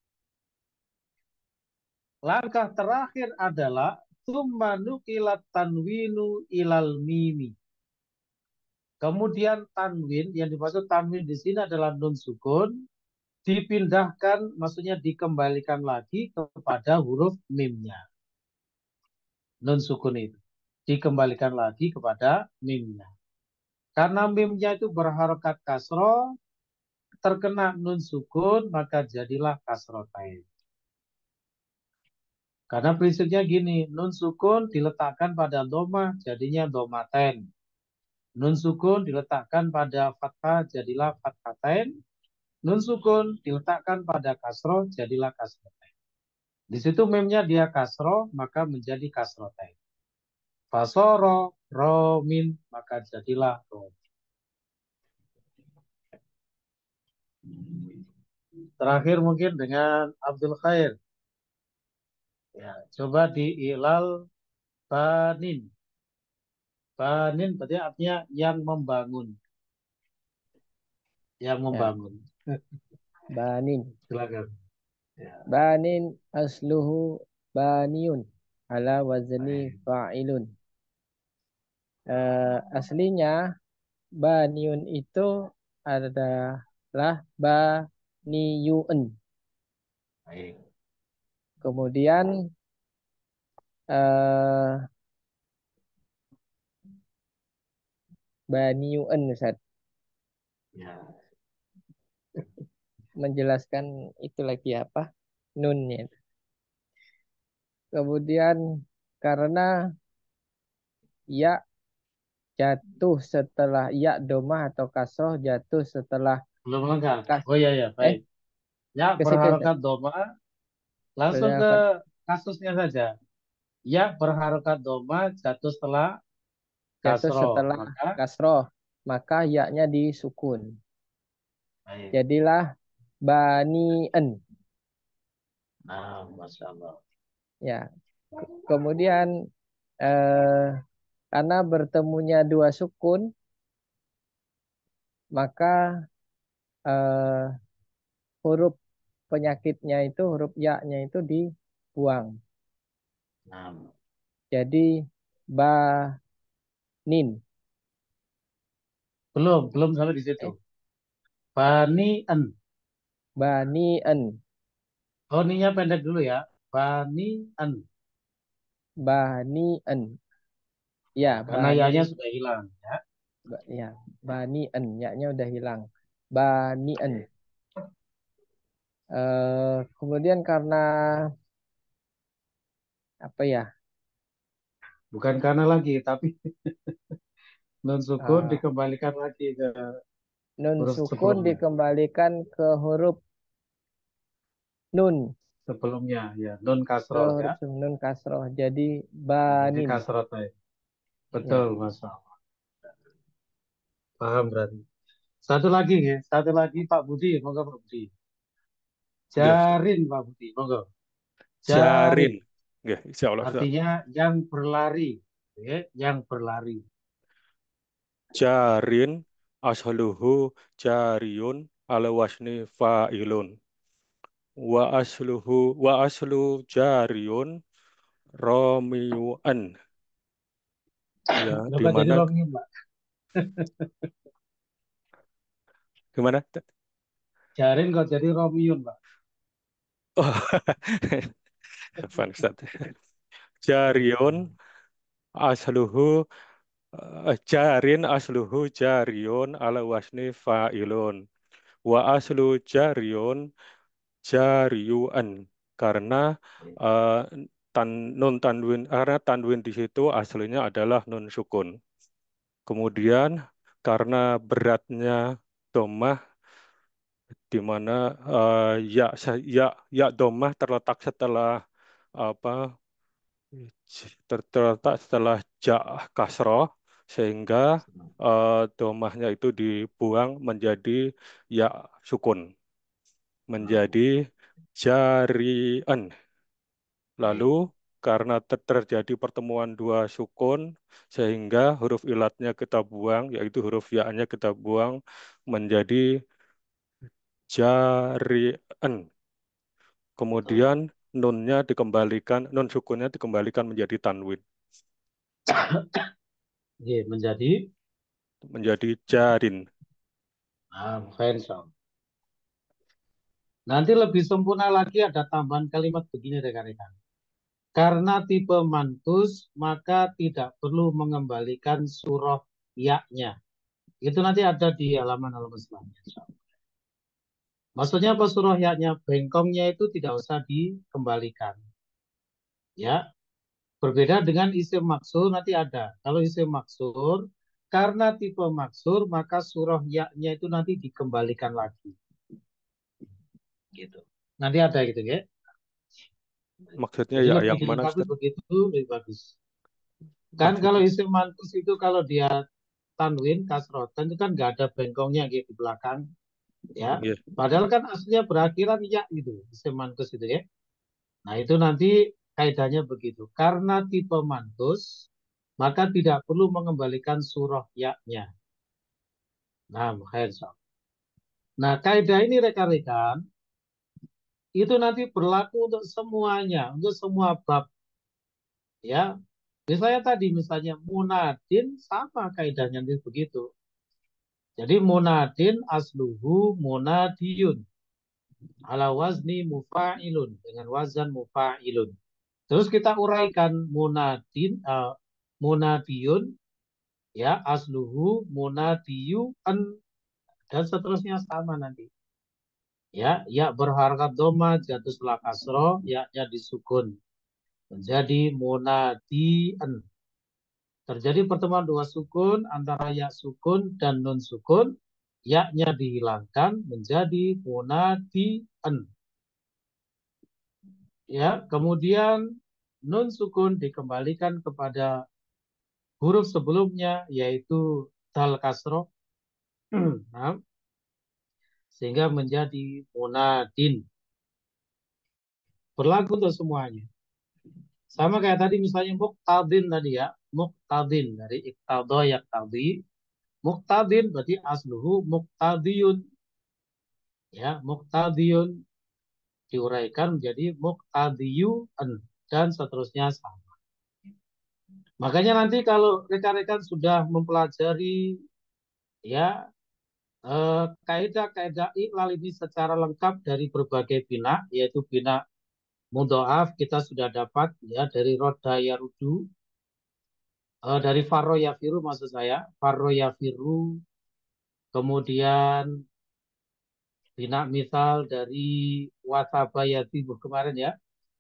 Langkah terakhir adalah summa nuqilat tanwinu ilal mimi. Kemudian tanwin, yang dimaksud tanwin di sini adalah nun sukun, dipindahkan, maksudnya dikembalikan lagi kepada huruf mimnya. Nun sukun itu dikembalikan lagi kepada mimnya. Karena mimnya itu berharokat kasroh, terkena nun sukun, maka jadilah kasrotain. Karena prinsipnya gini, nun sukun diletakkan pada doma, jadinya domaten. Nun sukun diletakkan pada fathah, jadilah fathaten. Nun sukun diletakkan pada kasroh, jadilah kasroten. Di situ memnya dia kasroh, maka menjadi kasroten. Fasoro, romin, maka jadilah rom. Terakhir mungkin dengan Abdul Khair. Ya, coba diilal banin. Banin berarti artinya yang membangun. Yang Ya, membangun. banin. Silakan. Ya, Banin asluhu baniun ala wazni baik. fa'ilun. Eh, aslinya baniun itu adalah baniyun. Baik. Kemudian eh, baniyun Ustaz Ya, menjelaskan itu lagi apa? Nunnya. Kemudian karena ya jatuh setelah ya domah atau kasroh jatuh setelah belum lengkap. kas Oh iya ya, eh baik. Ya ke situ Ustaz. berharokat doma, langsung ke Berangkat kasusnya saja. Ya berharokat doma jatuh setelah jatuh kasroh, setelah maka kasroh maka ya-nya disukun. baik. Jadilah bani'en. Nah, Masya Allah. Ya. Kemudian eh, karena bertemunya dua sukun maka eh, huruf penyakitnya itu huruf ya-nya itu dibuang. Nah, Jadi banin. belum, belum sampai di situ. Eh, Bani'en. bani'en. Oh, ninya pendek dulu ya. Bani'en. Bani'en. Ya, Ya, karena ya-nya bani sudah hilang. Ya. ba- ya, bani'en. Ya-nya udah hilang. Bani'en. Baik. Eh, kemudian karena apa ya? Bukan karena lagi, tapi nun sukun eh, dikembalikan lagi ke nun huruf sukun sebelumnya. dikembalikan ke huruf nun, Sebelumnya, ya. Nun ke kasroh ya. huruf nun kasroh. Jadi Jadi banin. kasroh tadi. Betul, Ya. Mas. Paham berarti. Satu lagi ya, satu lagi Pak Budi, monggo Pak Budi. Nggih, Ustaz. Jarin Pak Budi, monggo. Jarin. Jarin, Nggih, insyaallah Ustaz. artinya yang berlari, ya, yang berlari. Jarin asluhu jariyun ala wasni fa'ilun. Wa asluhu wa aslu jariyun romiyun. Ya, di Kenapa jadi mana Romium, Pak? gimana? Jarin kok jadi Romium, Pak? Oh, Afwan, Ustaz. Jariyun asluhu eh, jarin asluhu jariyun ala wasni fa'ilun. Wa aslu jariyun jariyun karena eh, tan nun tanwin karena tanwin di situ aslinya adalah nun sukun. Kemudian karena beratnya domah di mana eh, ya ya ya domah terletak setelah apa ter- terletak setelah ja kasroh sehingga eh, domahnya itu dibuang menjadi ya sukun menjadi jarian. Lalu Baik. karena ter- terjadi pertemuan dua sukun sehingga huruf ilatnya kita buang yaitu huruf ya-nya kita buang menjadi jarian. Kemudian nunnya dikembalikan nun sukunnya dikembalikan menjadi tanwin Oke, menjadi menjadi jarin. nah, fansong. Nanti lebih sempurna lagi ada tambahan kalimat begini rekan-rekan. Karena tipe mantus, maka tidak perlu mengembalikan surah ya-nya. Itu nanti ada di halaman-halaman selanjutnya. Maksudnya apa surah ya-nya? Bengkongnya itu tidak usah dikembalikan. Ya, berbeda dengan isim maksur nanti ada. Kalau isim maksur, karena tipe maksur, maka surah ya-nya itu nanti dikembalikan lagi. Gitu. Nanti ada gitu ya. Maksudnya Jadi ya lebih yang mana, dilengkapi Ustaz? begitu lebih bagus. Kan Maksudnya kalau isim mantus itu kalau dia tanwin, kasrotan itu kan nggak ada bengkongnya gitu di belakang. Ya, iya. padahal kan aslinya berakhiran ya gitu, isim mantus itu ya. Nah itu nanti kaidahnya begitu. Karena tipe mantus, maka tidak perlu mengembalikan surah ya-nya. Nah, khair. Nah, kaidah ini rekan-rekan, itu nanti berlaku untuk semuanya, untuk semua bab. Ya, misalnya tadi, misalnya munadin, sama kaidahnya nanti begitu. Jadi munadin asluhu munadiyun. Ala wazni mufa'ilun. Dengan wazan mufa'ilun. Terus kita uraikan munadin, uh, munadiyun, ya asluhu munadiyun, dan seterusnya sama nanti. Ya, ya berharkat doma jatuh setelah kasro, ya nya disukun menjadi munadian. Terjadi pertemuan dua sukun antara ya sukun dan nun sukun, ya-nya dihilangkan menjadi munadian. Ya, kemudian nun sukun dikembalikan kepada huruf sebelumnya yaitu dal kasro. Nah, sehingga menjadi munadin. Berlaku untuk semuanya. Sama kayak tadi misalnya muqtadin tadi ya. Muqtadin dari iqtadha yaqtadi. Muqtadin berarti asluhu muqtadiyun. Ya, muqtadiyun diuraikan menjadi muqtadiyun dan seterusnya sama. Makanya nanti kalau rekan-rekan sudah mempelajari ya eh, kaidah-kaidah iqlal ini secara lengkap dari berbagai bina, yaitu bina mudhoaf kita sudah dapat ya dari roda yarudu, eh, dari farro yafiru maksud saya, farro yafiru, kemudian bina misal dari wasaba yatibu kemarin ya,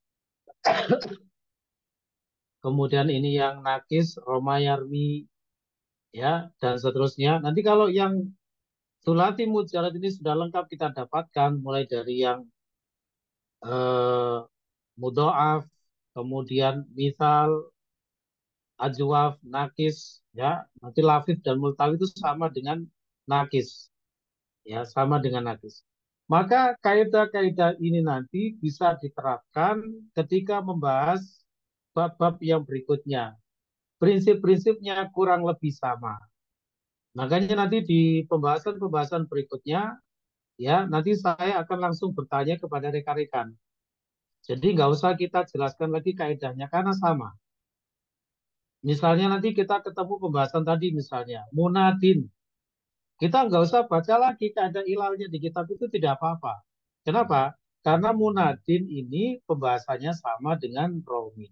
kemudian ini yang nakis Roma Yarmi ya dan seterusnya. Nanti kalau yang sulati mujarad ini sudah lengkap kita dapatkan mulai dari yang eh, mudhoaf, kemudian misal, ajwaf, nakis, ya nanti lafif dan multawi itu sama dengan nakis, ya sama dengan nakis. Maka kaidah-kaidah ini nanti bisa diterapkan ketika membahas bab-bab yang berikutnya. Prinsip-prinsipnya kurang lebih sama. Makanya nanti di pembahasan-pembahasan berikutnya, ya nanti saya akan langsung bertanya kepada rekan-rekan. Jadi nggak usah kita jelaskan lagi kaidahnya karena sama. Misalnya nanti kita ketemu pembahasan tadi misalnya munadin. Kita nggak usah baca lagi kaidah ilalnya di kitab itu tidak apa-apa. Kenapa? Karena munadin ini pembahasannya sama dengan romin.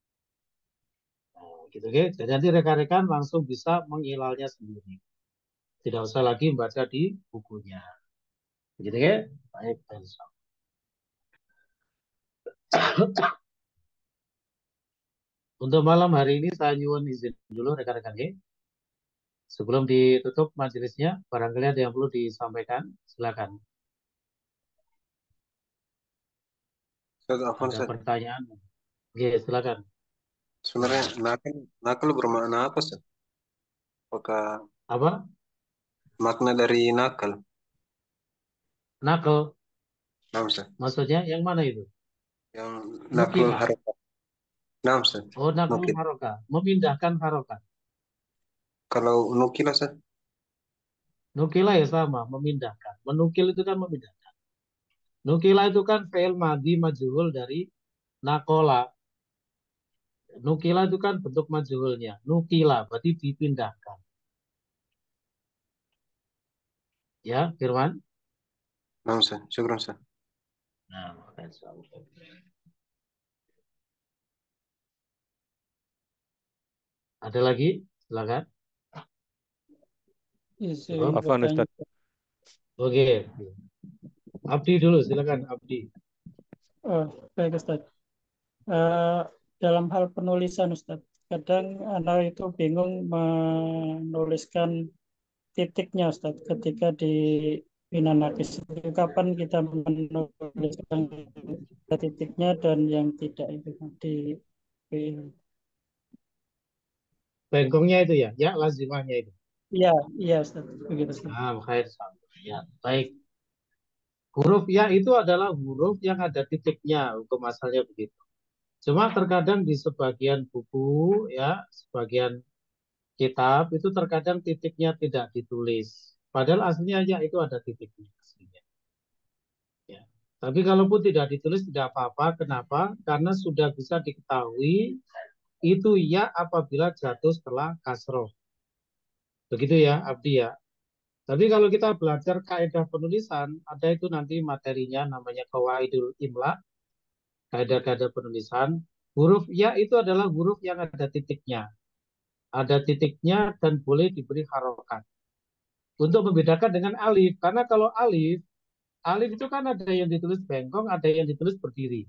Nah, gitu ya. Jadi nanti rekan-rekan langsung bisa mengilalnya sendiri. Tidak usah lagi membaca di bukunya. Gitu ya. Baik, untuk malam hari ini saya nyuwun izin dulu rekan-rekan ya. Sebelum ditutup majelisnya, barangkali ada yang perlu disampaikan, silakan. Ustaz Afwan, Ada Ustaz. pertanyaan? Oke, silakan. Sebenarnya nakal, nakal bermakna apa, Ustaz? Apakah Apa? makna dari nakal? Nakal. Nah, Ustaz. Maksudnya yang mana itu? Yang nakal Nukila. harokat. Nah, Ustaz. Oh, nakal Nukil. harokat. Memindahkan harokat. Kalau nukil, Ustaz? Nukila ya sama, memindahkan. Menukil itu kan memindahkan. Nukila itu kan fi'il madhi majhul dari nakola. Nukila itu kan bentuk majhulnya. Nukila berarti dipindahkan. Ya, Firman? Nah, Ustaz. Syukran, Ustaz. Nah, ada lagi? Silakan. Izin Afwan, bertanya. Ustaz. Oke. Abdi dulu, silakan Abdi. Oh, baik Ustaz. Eh, dalam hal penulisan Ustaz. Kadang anak itu bingung menuliskan titiknya Ustaz ketika di Winanakis. Kapan kita menuliskan titiknya dan yang tidak itu di Bengkongnya itu ya, ya lazimahnya itu. Iya, iya Ustaz. Begitu Ustaz. Nah, khair sama. Ya, baik. Huruf ya itu adalah huruf yang ada titiknya, hukum asalnya begitu. Cuma terkadang di sebagian buku, ya, sebagian kitab itu terkadang titiknya tidak ditulis. Padahal aslinya ya itu ada titiknya aslinya. Ya. Tapi kalaupun tidak ditulis tidak apa-apa. Kenapa? Karena sudah bisa diketahui itu ya apabila jatuh setelah kasroh. Begitu ya, Abdi ya. Tapi kalau kita belajar kaidah penulisan, ada itu nanti materinya namanya Qawaidul Imla, kaidah-kaidah penulisan. Huruf ya itu adalah huruf yang ada titiknya. Ada titiknya dan boleh diberi harokat. Untuk membedakan dengan alif, karena kalau alif, alif itu kan ada yang ditulis bengkong, ada yang ditulis berdiri.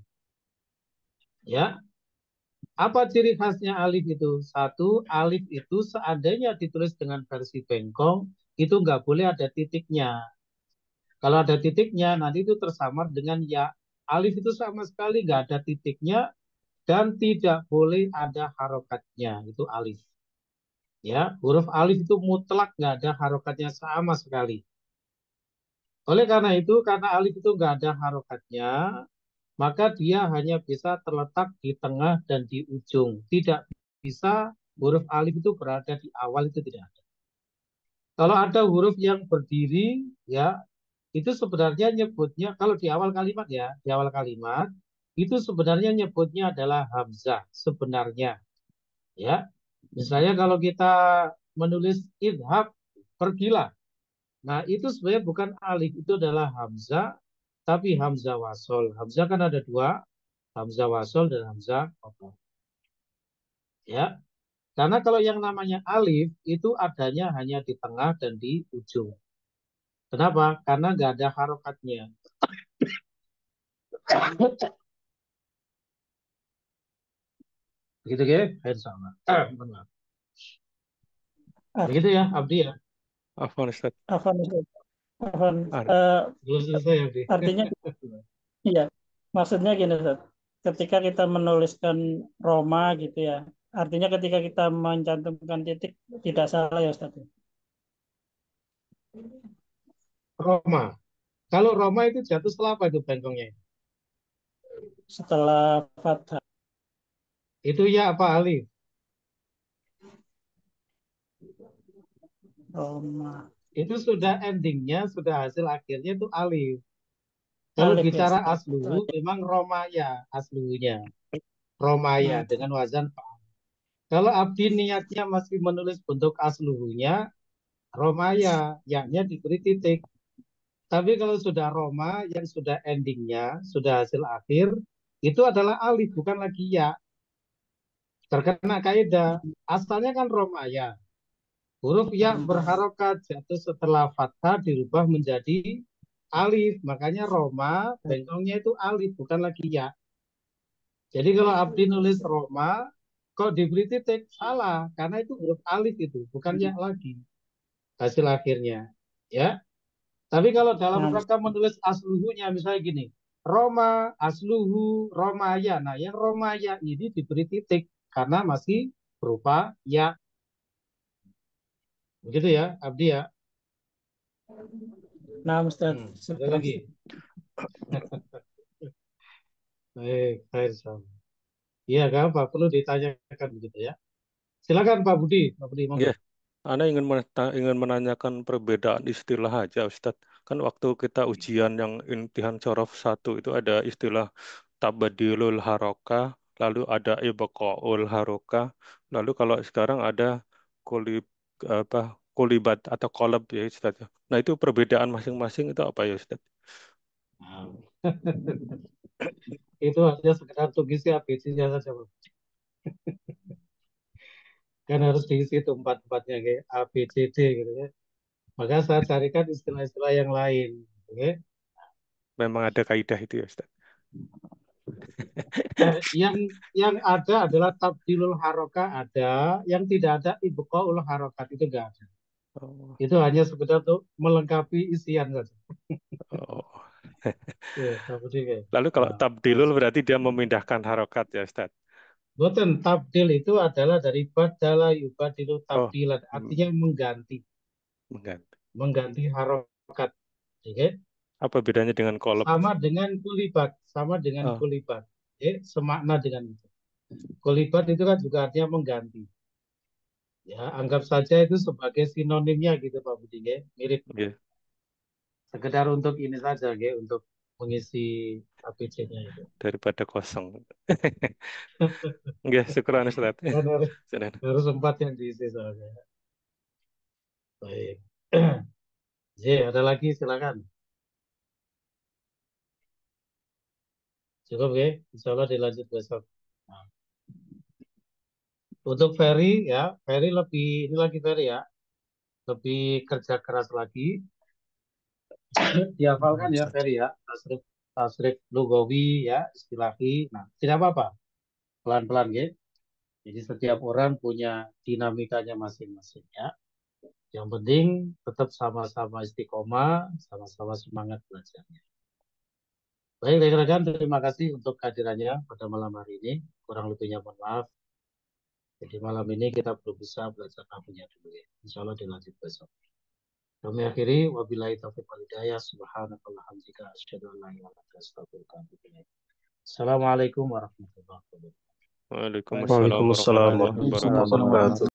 Ya, apa ciri khasnya alif itu? Satu, alif itu seandainya ditulis dengan versi bengkong, itu nggak boleh ada titiknya. Kalau ada titiknya, nanti itu tersamar dengan ya. Alif itu sama sekali nggak ada titiknya dan tidak boleh ada harokatnya. Itu alif. Ya, huruf alif itu mutlak nggak ada harokatnya sama sekali. Oleh karena itu, karena alif itu nggak ada harokatnya, maka dia hanya bisa terletak di tengah dan di ujung. Tidak bisa huruf alif itu berada di awal, itu tidak ada. Kalau ada huruf yang berdiri, ya itu sebenarnya nyebutnya, kalau di awal kalimat ya, di awal kalimat, itu sebenarnya nyebutnya adalah hamzah, sebenarnya. Ya, misalnya kalau kita menulis idhab, pergilah. Nah, itu sebenarnya bukan alif, itu adalah hamzah, tapi hamzah wasol. Hamzah kan ada dua, hamzah wasol dan hamzah qat'ah. Ya, karena kalau yang namanya alif itu adanya hanya di tengah dan di ujung. Kenapa? Karena nggak ada harokatnya. Begitu ya, sama. Benar. Begitu ya, Abdi ya. Afwan Ustaz. Afwan Ustaz. Afwan. Ada. Eh, Belum selesai, Abdi. artinya, iya, maksudnya gini Ustaz. Ketika kita menuliskan Roma gitu ya, artinya ketika kita mencantumkan titik tidak salah ya Ustaz. Roma. Kalau Roma itu jatuh setelah apa itu bengkongnya? Setelah fathah. Itu ya apa alif? Roma. Itu sudah endingnya, sudah hasil akhirnya itu alif. Kalau Alif, bicara ya. aslu, memang Romaya aslunya. Romaya Hmm. dengan wazan fa'al. Kalau Abdi niatnya masih menulis bentuk aslunya, Romaya, yaknya diberi titik. Tapi kalau sudah Roma yang sudah endingnya, sudah hasil akhir, itu adalah alif, bukan lagi ya. Terkena kaidah, asalnya kan Romaya. Huruf ya berharokat jatuh setelah fathah dirubah menjadi alif. Makanya Roma, bengkongnya itu alif, bukan lagi ya. Jadi kalau Abdi nulis Roma, kok diberi titik? Salah, karena itu huruf alif itu, bukan ya lagi. Hasil akhirnya. Ya. Tapi kalau dalam rangka menulis asluhunya, misalnya gini, Roma, asluhu, Romaya. Nah, yang Romaya ini diberi titik, karena masih berupa ya. Begitu ya, Abdi ya. Nah, Ustaz. Hmm, ada lagi. Baik, baik, sama. Iya kan, Pak, perlu ditanyakan begitu ya. Silakan Pak Budi, Pak Budi. Ya, Anda ingin ingin menanyakan perbedaan istilah aja, Ustadz. Kan waktu kita ujian yang imtihan Syaraf satu itu ada istilah tabadilul haroka, lalu ada ibqaul haroka, lalu kalau sekarang ada kulib apa kulibat atau kolab ya Ustadz. Nah itu perbedaan masing-masing itu apa ya Ustadz? Nah. Itu hanya sekedar untuk isi A B C-nya saja, Pak. Kan harus diisi itu empat-empatnya kayak A, B, C, D gitu ya. Maka saya carikan istilah-istilah yang lain. Oke? Memang ada kaidah itu ya Ustadz. Eh, yang yang ada adalah tabdilul harokat ada, yang tidak ada ibqaul harokat itu enggak ada. Oh, Itu hanya sekedar untuk melengkapi isian saja. oh. Ya, kemudian. Lalu kalau Nah, tabdilul berarti dia memindahkan harokat ya Ustaz? boten tabdil itu adalah dari badala yubadilu Oh, tabdilan, hmm, artinya mengganti, mengganti. mengganti harokat. Oke? Apa bedanya dengan kolab? Sama dengan kulibat, sama dengan Oh, kulibat. Oke? Semakna dengan itu. Kulibat itu kan juga artinya mengganti. Ya, anggap saja itu sebagai sinonimnya gitu Pak Budi, ya. Mirip. iya. Sekedar untuk ini saja, ya, untuk mengisi A B C-nya itu. Daripada kosong. Nggih, syukuran Ustaz. Kan harus, Sudah. harus empat yang diisi soalnya. Baik. J, ada lagi silakan. Cukup ya, insya Allah dilanjut besok. Nah, untuk Ferry ya, Ferry lebih, ini lagi Ferry ya, lebih kerja keras lagi. Dihafalkan ya Ferry ya, tasrif, tasrif lugawi ya, istilahi. Nah, tidak apa-apa, pelan-pelan ya. Jadi setiap orang punya dinamikanya masing-masing ya. Yang penting tetap sama-sama istiqomah, sama-sama semangat belajarnya. Baik, rekan-rekan, terima kasih untuk kehadirannya pada malam hari ini. Kurang lebihnya mohon maaf. Jadi malam ini kita belum bisa belajar nahunya dulu ya. Insya Allah dilanjut besok. Kami akhiri, wabillahi taufiq wal hidayah, subhanakallah hamdika, asyhadu an la ilaha illa anta, astaghfiruka wa atubu ilaik. Assalamualaikum warahmatullahi wabarakatuh. Waalaikumsalam Waalaikumsalam warahmatullahi warahmatullahi wabarakatuh. wabarakatuh.